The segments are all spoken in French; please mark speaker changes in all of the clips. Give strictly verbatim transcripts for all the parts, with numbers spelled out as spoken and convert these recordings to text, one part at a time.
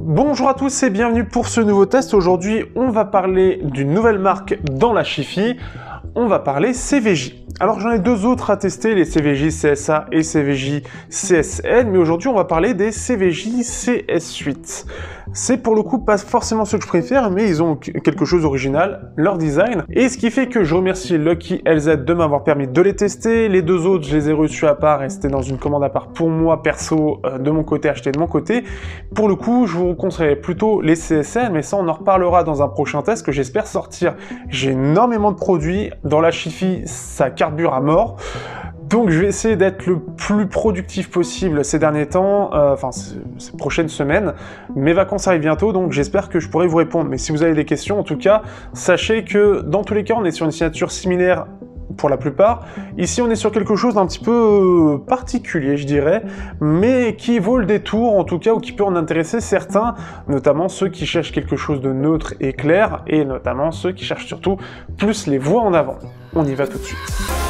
Speaker 1: Bonjour à tous et bienvenue pour ce nouveau test. Aujourd'hui, on va parler d'une nouvelle marque dans la Chi-Fi. On va parler C V J. Alors j'en ai deux autres à tester, les C V J C S A et C V J C S N, mais aujourd'hui on va parler des C V J C S huit. C'est pour le coup pas forcément ceux que je préfère, mais ils ont quelque chose d'original, leur design. Et ce qui fait que je remercie Lucky L Z de m'avoir permis de les tester. Les deux autres, je les ai reçus à part et c'était dans une commande à part pour moi, perso, euh, de mon côté, acheté de mon côté. Pour le coup, je vous conseillerais plutôt les C S N, mais ça on en reparlera dans un prochain test que j'espère sortir. J'ai énormément de produits, dans la Chi-Fi, ça carbure à mort. Donc je vais essayer d'être le plus productif possible ces derniers temps, euh, enfin ces prochaines semaines. Mes vacances arrivent bientôt, donc j'espère que je pourrai vous répondre. Mais si vous avez des questions, en tout cas, sachez que dans tous les cas, on est sur une signature similaire pour la plupart. Ici, on est sur quelque chose d'un petit peu particulier, je dirais, mais qui vaut le détour, en tout cas, ou qui peut en intéresser certains, notamment ceux qui cherchent quelque chose de neutre et clair, et notamment ceux qui cherchent surtout plus les voix en avant. On y va tout de suite.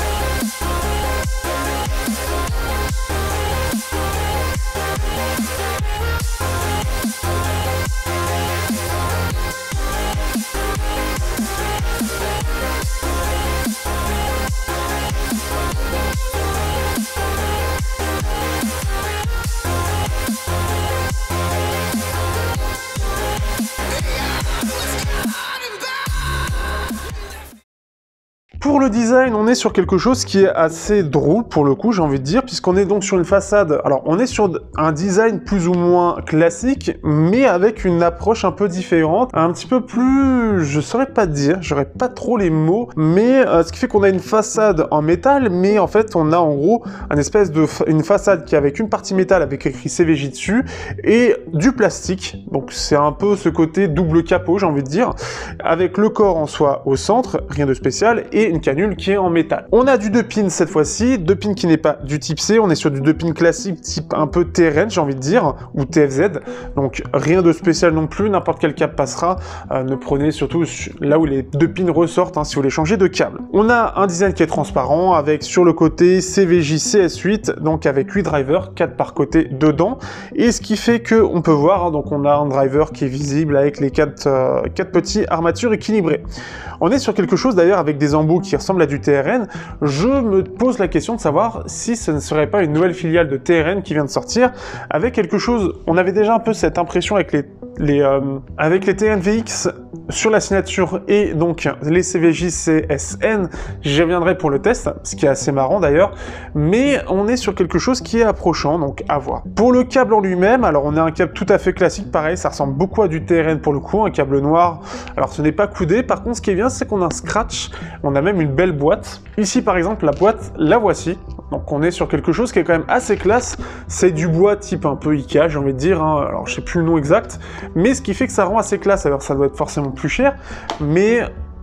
Speaker 1: Pour le design, on est sur quelque chose qui est assez drôle pour le coup, j'ai envie de dire, puisqu'on est donc sur une façade. Alors, on est sur un design plus ou moins classique, mais avec une approche un peu différente, un petit peu plus, je saurais pas dire, j'aurais pas trop les mots, mais euh, ce qui fait qu'on a une façade en métal, mais en fait, on a en gros une espèce de fa une façade qui est avec une partie métal avec écrit C V J dessus et du plastique. Donc, c'est un peu ce côté double capot, j'ai envie de dire, avec le corps en soi au centre, rien de spécial, et une canule qui est en métal. On a du deux pins cette fois-ci, deux pins qui n'est pas du type C, on est sur du deux pins classique type un peu T R N, j'ai envie de dire, ou T F Z, donc rien de spécial non plus, n'importe quel câble passera, euh, ne prenez surtout là où les deux pins ressortent, hein, si vous voulez changer de câble. On a un design qui est transparent, avec sur le côté C V J C S huit, donc avec huit drivers, quatre par côté dedans, et ce qui fait que on peut voir, hein, donc on a un driver qui est visible avec les quatre, euh, quatre petits armatures équilibrées. On est sur quelque chose d'ailleurs avec des embouts qui ressemble à du T R N. Je me pose la question de savoir si ce ne serait pas une nouvelle filiale de T R N qui vient de sortir avec quelque chose. On avait déjà un peu cette impression avec les, les, euh, avec les T N V X sur la signature et donc les C V J C S N. J'y reviendrai pour le test, ce qui est assez marrant d'ailleurs. Mais on est sur quelque chose qui est approchant, donc à voir. Pour le câble en lui-même, alors on a un câble tout à fait classique, pareil, ça ressemble beaucoup à du T R N pour le coup, un câble noir. Alors ce n'est pas coudé. Par contre, ce qui est bien, c'est qu'on a un scratch. On a même une belle boîte. Ici, par exemple, la boîte, la voici. Donc, on est sur quelque chose qui est quand même assez classe. C'est du bois type un peu Ikea, j'ai envie de dire. Hein. Alors, je sais plus le nom exact. Mais ce qui fait que ça rend assez classe. Alors, ça doit être forcément plus cher. Mais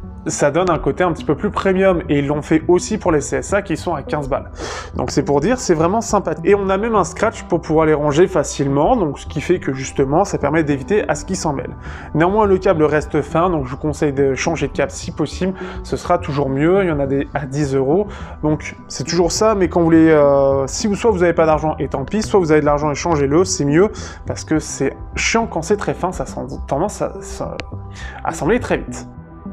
Speaker 1: ça donne un côté un petit peu plus premium, et ils l'ont fait aussi pour les C S A qui sont à quinze balles. Donc c'est pour dire, c'est vraiment sympathique. Et on a même un scratch pour pouvoir les ranger facilement, donc ce qui fait que justement, ça permet d'éviter à ce qu'ils s'en mêlent. Néanmoins, le câble reste fin, donc je vous conseille de changer de câble si possible, ce sera toujours mieux. Il y en a des à dix euros, donc c'est toujours ça, mais quand vous voulez, euh, si vous, soit vous n'avez pas d'argent, et tant pis, soit vous avez de l'argent et changez-le, c'est mieux, parce que c'est chiant quand c'est très fin, ça a tendance à, ça, à s'emmêler très vite.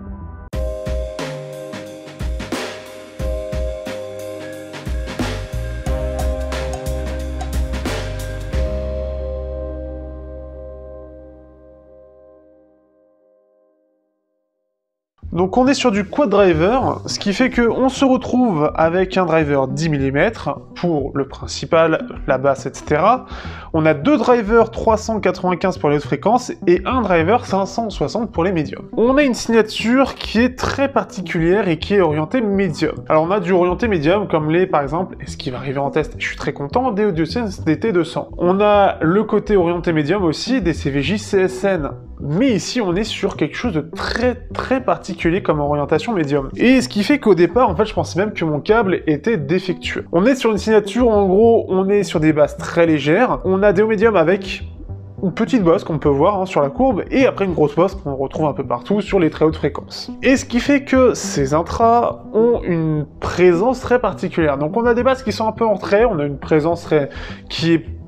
Speaker 1: Donc on est sur du quad driver, ce qui fait qu'on se retrouve avec un driver dix millimètres pour le principal, la basse, et cetera. On a deux drivers trois cent quatre-vingt-quinze pour les hautes fréquences et un driver cinq cent soixante pour les médiums. On a une signature qui est très particulière et qui est orientée médium. Alors on a du orienté médium comme les, par exemple, et ce qui va arriver en test, et je suis très content, des AudioSense D T deux cents. On a le côté orienté médium aussi des C V J C S N. Mais ici, on est sur quelque chose de très très particulier comme orientation médium. Et ce qui fait qu'au départ, en fait, je pensais même que mon câble était défectueux. On est sur une signature, en gros, on est sur des basses très légères. On a des hauts médiums avec une petite bosse qu'on peut voir hein, sur la courbe, et après une grosse bosse qu'on retrouve un peu partout sur les très hautes fréquences. Et ce qui fait que ces intras ont une présence très particulière. Donc on a des basses qui sont un peu en retrait, on a une présence très... qui est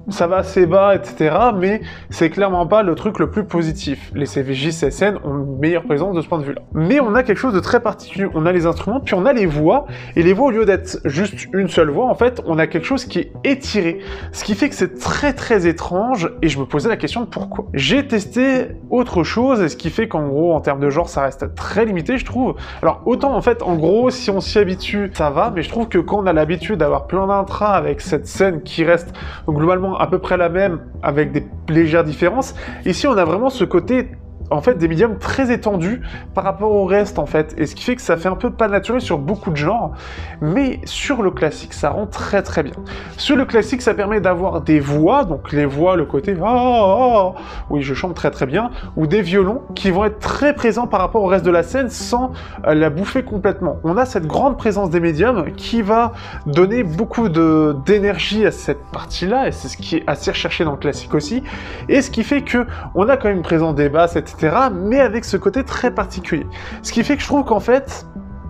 Speaker 1: ça va assez bas, et cetera. Mais c'est clairement pas le truc le plus positif. Les C V J C S N ont une meilleure présence de ce point de vue-là. Mais on a quelque chose de très particulier. On a les instruments, puis on a les voix. Et les voix, au lieu d'être juste une seule voix, en fait, on a quelque chose qui est étiré. Ce qui fait que c'est très très étrange. Et je me posais la question de pourquoi. J'ai testé autre chose, et ce qui fait qu'en gros, en termes de genre, ça reste très limité, je trouve. Alors, autant en fait, en gros, si on s'y habitue, ça va. Mais je trouve que quand on a l'habitude d'avoir plein d'intras avec cette scène qui reste globalement à peu près la même, avec des légères différences, ici on a vraiment ce côté en fait des médiums très étendus par rapport au reste en fait, et ce qui fait que ça fait un peu pas naturel sur beaucoup de genres, mais sur le classique ça rend très très bien. Sur le classique ça permet d'avoir des voix, donc les voix, le côté ah, ah, ah, oui je chante très très bien, ou des violons qui vont être très présents par rapport au reste de la scène sans euh, la bouffer complètement. On a cette grande présence des médiums qui va donner beaucoup de d'énergie à cette partie-là, et c'est ce qui est assez recherché dans le classique aussi, et ce qui fait que on a quand même une présence des basses, et cetera, mais avec ce côté très particulier. Ce qui fait que je trouve qu'en fait,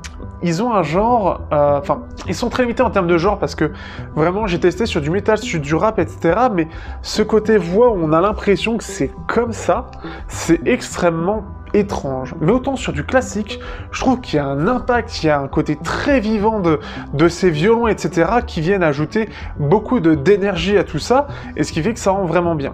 Speaker 1: ils ont un genre... Enfin, euh, ils sont très limités en termes de genre, parce que vraiment, j'ai testé sur du métal, sur du rap, et cetera, mais ce côté voix où on a l'impression que c'est comme ça, c'est extrêmement étrange. Mais autant sur du classique, je trouve qu'il y a un impact, il y a un côté très vivant de, de ces violons, et cetera, qui viennent ajouter beaucoup de d'énergie à tout ça, et ce qui fait que ça rend vraiment bien.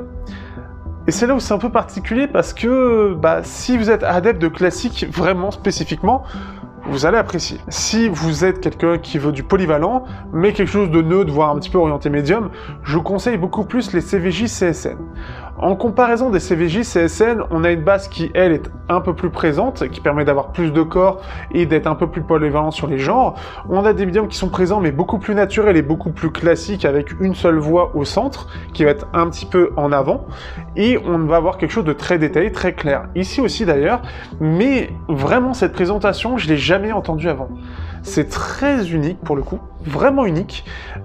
Speaker 1: Et c'est là où c'est un peu particulier parce que bah, si vous êtes adepte de classique vraiment spécifiquement, vous allez apprécier. Si vous êtes quelqu'un qui veut du polyvalent, mais quelque chose de neutre, voire un petit peu orienté médium, je vous conseille beaucoup plus les C V J C S N. En comparaison des C V J C S N, on a une basse qui, elle, est un peu plus présente, qui permet d'avoir plus de corps et d'être un peu plus polyvalent sur les genres. On a des médiums qui sont présents, mais beaucoup plus naturels et beaucoup plus classiques, avec une seule voix au centre, qui va être un petit peu en avant. Et on va avoir quelque chose de très détaillé, très clair. Ici aussi d'ailleurs, mais vraiment cette présentation, je l'ai jamais entendue avant. C'est très unique pour le coup, vraiment unique,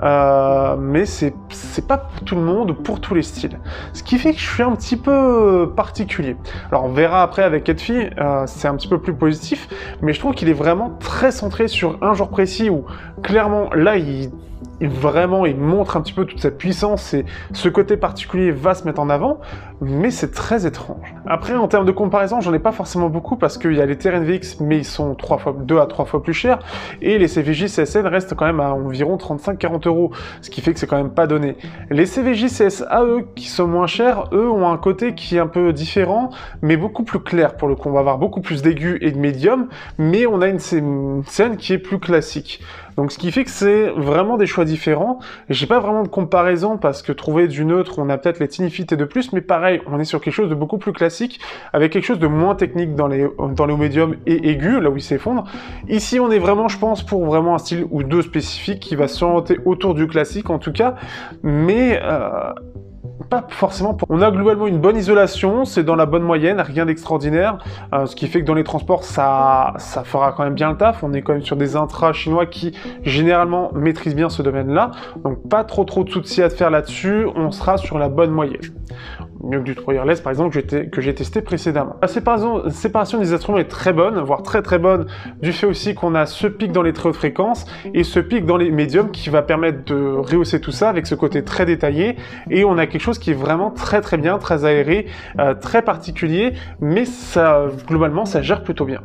Speaker 1: euh, mais c'est pas pour tout le monde, pour tous les styles. Ce qui fait que je suis un petit peu particulier. Alors on verra après avec Edfi, euh, c'est un petit peu plus positif, mais je trouve qu'il est vraiment très centré sur un genre précis où clairement là il... Et vraiment, il montre un petit peu toute sa puissance et ce côté particulier va se mettre en avant, mais c'est très étrange. Après, en termes de comparaison, j'en ai pas forcément beaucoup parce qu'il y a les T R N V X, mais ils sont trois fois, deux à trois fois plus chers, et les C V J C S N restent quand même à environ trente-cinq à quarante euros, ce qui fait que c'est quand même pas donné. Les C V J C S A, eux, qui sont moins chers, eux ont un côté qui est un peu différent, mais beaucoup plus clair pour le coup. On va avoir beaucoup plus d'aigus et de médium, mais on a une scène qui est plus classique. Donc ce qui fait que c'est vraiment des choix différents. J'ai pas vraiment de comparaison parce que trouver du neutre, on a peut-être les Tinifit et de plus, mais pareil, on est sur quelque chose de beaucoup plus classique, avec quelque chose de moins technique dans les dans les hauts médiums et aigus, là où ils s'effondrent. Ici, on est vraiment, je pense, pour vraiment un style ou deux spécifique qui va s'orienter autour du classique en tout cas, mais euh, pas forcément pour... On a globalement une bonne isolation, c'est dans la bonne moyenne, rien d'extraordinaire, euh, ce qui fait que dans les transports, ça, ça fera quand même bien le taf. On est quand même sur des intras chinois qui, généralement, maîtrisent bien ce domaine-là, donc pas trop trop de soucis à faire là-dessus, on sera sur la bonne moyenne. Mieux que du trois wireless, par exemple, que j'ai testé précédemment. La séparation, séparation des instruments est très bonne, voire très très bonne, du fait aussi qu'on a ce pic dans les très hautes fréquences et ce pic dans les médiums qui va permettre de rehausser tout ça avec ce côté très détaillé, et on a quelque chose qui est vraiment très très bien, très aéré, euh, très particulier, mais ça, globalement, ça gère plutôt bien.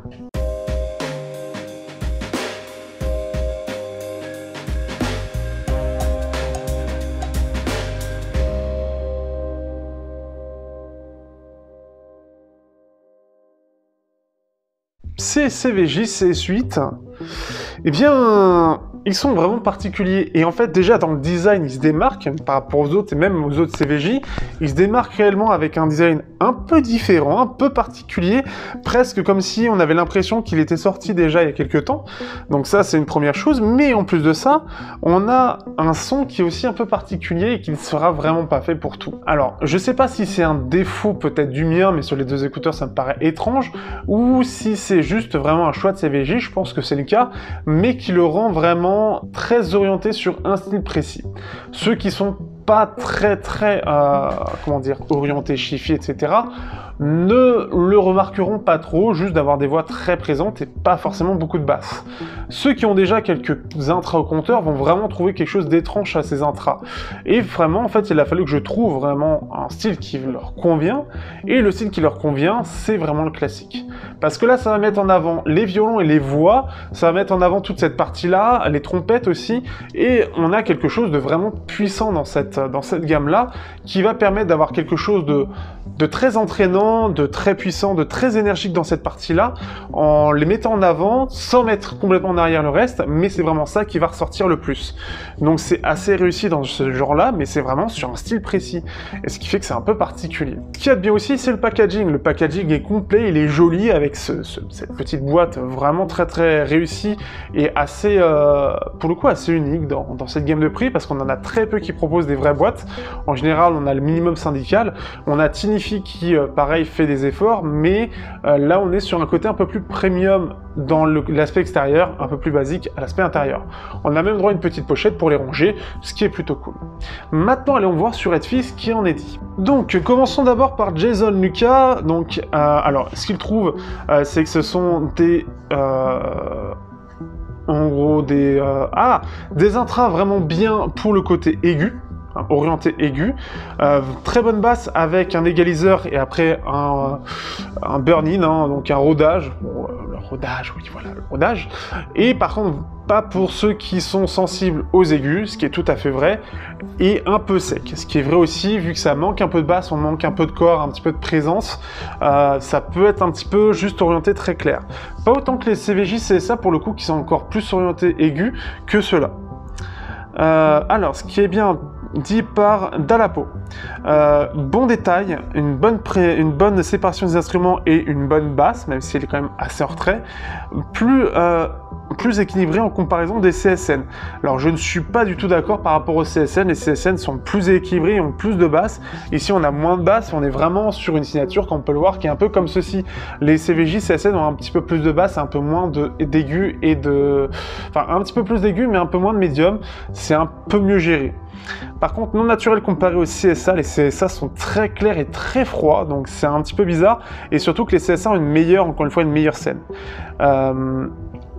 Speaker 1: Ces C V J C S huit, eh bien, ils sont vraiment particuliers. Et en fait, déjà, dans le design, ils se démarquent par rapport aux autres, et même aux autres C V J, ils se démarquent réellement avec un design un peu différent, un peu particulier, presque comme si on avait l'impression qu'il était sorti déjà il y a quelques temps. Donc ça, c'est une première chose. Mais en plus de ça, on a un son qui est aussi un peu particulier et qui ne sera vraiment pas fait pour tout. Alors, je sais pas si c'est un défaut peut-être du mien, mais sur les deux écouteurs, ça me paraît étrange, ou si c'est juste vraiment un choix de C V J, je pense que c'est le cas, mais qui le rend vraiment très orienté sur un style précis. Ceux qui sont pas très très euh, comment dire orientés chiffy, et cetera, ne le remarqueront pas trop, juste d'avoir des voix très présentes et pas forcément beaucoup de basses. Ceux qui ont déjà quelques intras au compteur vont vraiment trouver quelque chose d'étrange à ces intras. Et vraiment, en fait, il a fallu que je trouve vraiment un style qui leur convient, et le style qui leur convient, c'est vraiment le classique. Parce que là, ça va mettre en avant les violons et les voix, ça va mettre en avant toute cette partie-là, les trompettes aussi, et on a quelque chose de vraiment puissant dans cette, dans cette gamme-là, qui va permettre d'avoir quelque chose de, de très entraînant, de très puissant, de très énergique dans cette partie-là, en les mettant en avant, sans mettre complètement en arrière le reste, mais c'est vraiment ça qui va ressortir le plus. Donc c'est assez réussi dans ce genre-là, mais c'est vraiment sur un style précis, et ce qui fait que c'est un peu particulier. Ce qu'il y a de bien aussi, c'est le packaging. Le packaging est complet, il est joli, avec ce, ce, cette petite boîte vraiment très très réussie, et assez, euh, pour le coup, assez unique dans, dans cette gamme de prix, parce qu'on en a très peu qui proposent des vraies boîtes. En général, on a le minimum syndical, on a Tinifi qui, euh, pareil, fait des efforts, mais euh, là, on est sur un côté un peu plus premium dans l'aspect extérieur, un peu plus basique à l'aspect intérieur. On a même droit à une petite pochette pour les ranger, ce qui est plutôt cool. Maintenant, allons voir sur Edfis ce qui en est dit. Donc, commençons d'abord par Jason Lucas. Donc, euh, alors, ce qu'il trouve, euh, c'est que ce sont des... Euh, en gros, des... Euh, ah, des intras vraiment bien pour le côté aigu, orienté aigu, euh, très bonne basse avec un égaliseur et après un, un burn-in, hein, donc un rodage, bon, euh, le rodage, oui voilà, le rodage, et par contre pas pour ceux qui sont sensibles aux aigus, ce qui est tout à fait vrai, et un peu sec, ce qui est vrai aussi, vu que ça manque un peu de basse, on manque un peu de corps, un petit peu de présence, euh, ça peut être un petit peu juste orienté très clair. Pas autant que les C V J C S A pour le coup, qui sont encore plus orientés aigus que ceux-là. Euh, alors, ce qui est bien dit par Dalapo. Euh, bon détail, une bonne, pré une bonne séparation des instruments et une bonne basse, même si elle est quand même assez en retrait, plus, euh, plus équilibrée en comparaison des C S N. Alors je ne suis pas du tout d'accord par rapport aux C S N, les C S N sont plus équilibrés et ont plus de basse. Ici on a moins de basse, on est vraiment sur une signature qu'on peut le voir qui est un peu comme ceci. Les C V J, C S N ont un petit peu plus de basse, un peu moins d'aigus et de... Enfin un petit peu plus d'aigus mais un peu moins de médium, c'est un peu mieux géré. Par contre, non naturel comparé aux C S A, les C S A sont très clairs et très froids, donc c'est un petit peu bizarre, et surtout que les C S A ont une meilleure, encore une fois, une meilleure scène. Euh...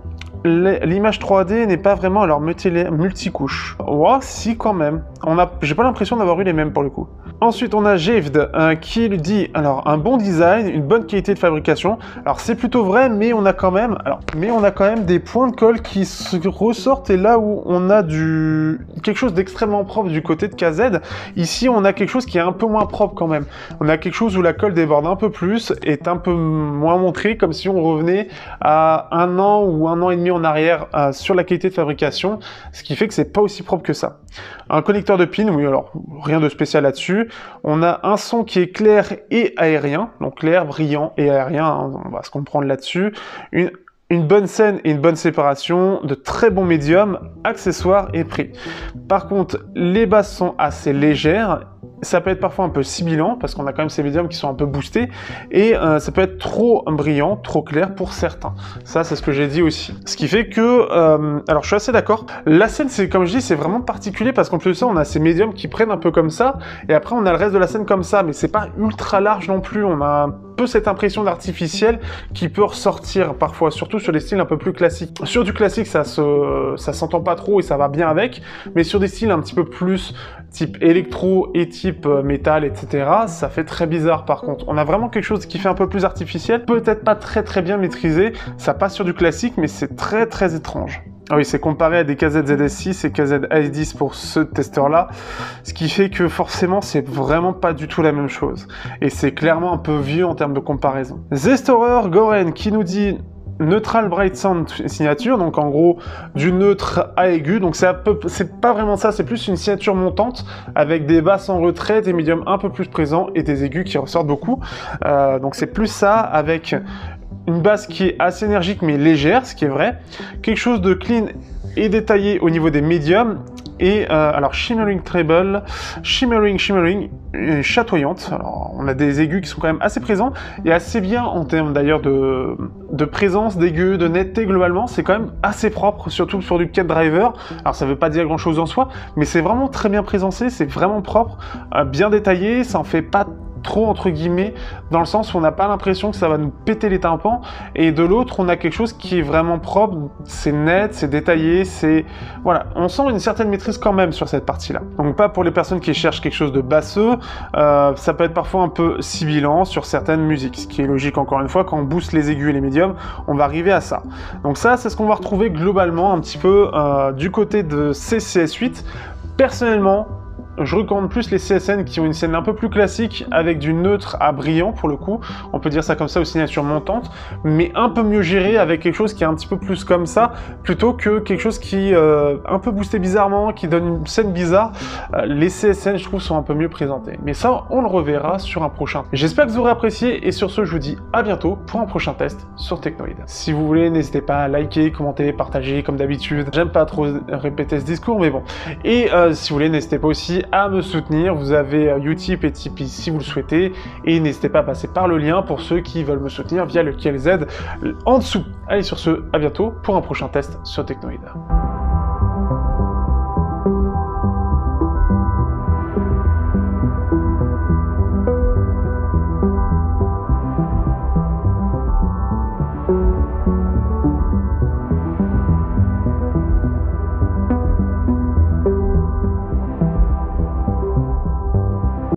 Speaker 1: L'image trois D n'est pas vraiment alors multicouche. Ouais, si quand même. On a, j'ai pas l'impression d'avoir eu les mêmes pour le coup. Ensuite, on a Javed euh, qui lui dit alors un bon design, une bonne qualité de fabrication. Alors c'est plutôt vrai, mais on a quand même, alors mais on a quand même des points de colle qui se ressortent. Et là où on a du quelque chose d'extrêmement propre du côté de K Z, ici on a quelque chose qui est un peu moins propre quand même. On a quelque chose où la colle déborde un peu plus, est un peu moins montrée, comme si on revenait à un an ou un an et demi en arrière euh, sur la qualité de fabrication, ce qui fait que c'est pas aussi propre que ça. Un connecteur de pin, oui, alors rien de spécial là-dessus. On a un son qui est clair et aérien, donc clair, brillant et aérien, hein, on va se comprendre là-dessus. Une, une bonne scène et une bonne séparation, de très bons médiums, accessoires et prix. Par contre, les basses sont assez légères. Ça peut être parfois un peu sibilant, parce qu'on a quand même ces médiums qui sont un peu boostés, et euh, ça peut être trop brillant, trop clair pour certains. Ça, c'est ce que j'ai dit aussi. Ce qui fait que, euh, alors je suis assez d'accord, la scène, c'est comme je dis, c'est vraiment particulier, parce qu'en plus de ça, on a ces médiums qui prennent un peu comme ça, et après on a le reste de la scène comme ça, mais c'est pas ultra large non plus, on a un peu cette impression d'artificiel qui peut ressortir parfois, surtout sur des styles un peu plus classiques. Sur du classique, ça se, ça s'entend pas trop et ça va bien avec, mais sur des styles un petit peu plus type électro et type euh, métal, et cetera, ça fait très bizarre par contre. On a vraiment quelque chose qui fait un peu plus artificiel, peut-être pas très très bien maîtrisé, ça passe sur du classique, mais c'est très très étrange. Ah oui, c'est comparé à des K Z Z S six et K Z A S dix pour ce testeur-là, ce qui fait que forcément, c'est vraiment pas du tout la même chose. Et c'est clairement un peu vieux en termes de comparaison. Zestorer Goren qui nous dit Neutral Bright Sound signature, donc en gros du neutre à aigu, donc c'est pas vraiment ça, c'est plus une signature montante avec des basses en retrait, des médiums un peu plus présents et des aigus qui ressortent beaucoup. Euh, donc c'est plus ça avec une basse qui est assez énergique mais légère, ce qui est vrai, quelque chose de clean et détaillé au niveau des médiums. Et euh, alors Shimmering Treble, Shimmering, Shimmering, et chatoyante. Alors on a des aigus qui sont quand même assez présents et assez bien en termes d'ailleurs de, de présence, d'aigus, de netteté globalement. C'est quand même assez propre, surtout sur du cat driver. Alors ça veut pas dire grand chose en soi, mais c'est vraiment très bien présencé, c'est vraiment propre, euh, bien détaillé, ça en fait pas trop entre guillemets, dans le sens où on n'a pas l'impression que ça va nous péter les tympans, et de l'autre on a quelque chose qui est vraiment propre, c'est net, c'est détaillé, c'est... Voilà, on sent une certaine maîtrise quand même sur cette partie-là. Donc pas pour les personnes qui cherchent quelque chose de basseux, euh, ça peut être parfois un peu sibilant sur certaines musiques, ce qui est logique encore une fois, quand on booste les aigus et les médiums, on va arriver à ça. Donc ça, c'est ce qu'on va retrouver globalement un petit peu euh, du côté de ces C S huit. Personnellement, je recommande plus les C S N qui ont une scène un peu plus classique avec du neutre à brillant pour le coup, on peut dire ça comme ça aux signatures montantes, mais un peu mieux géré avec quelque chose qui est un petit peu plus comme ça, plutôt que quelque chose qui euh, un peu boosté bizarrement, qui donne une scène bizarre. Euh, les C S N je trouve sont un peu mieux présentés, mais ça on le reverra sur un prochain. J'espère que vous aurez apprécié et sur ce je vous dis à bientôt pour un prochain test sur Teknoid. Si vous voulez n'hésitez pas à liker, commenter, partager comme d'habitude, j'aime pas trop répéter ce discours mais bon, et euh, si vous voulez n'hésitez pas aussi à me soutenir, vous avez Utip et Tipeee si vous le souhaitez, et n'hésitez pas à passer par le lien pour ceux qui veulent me soutenir via le K L Z en dessous. Allez sur ce, à bientôt pour un prochain test sur Teknoid.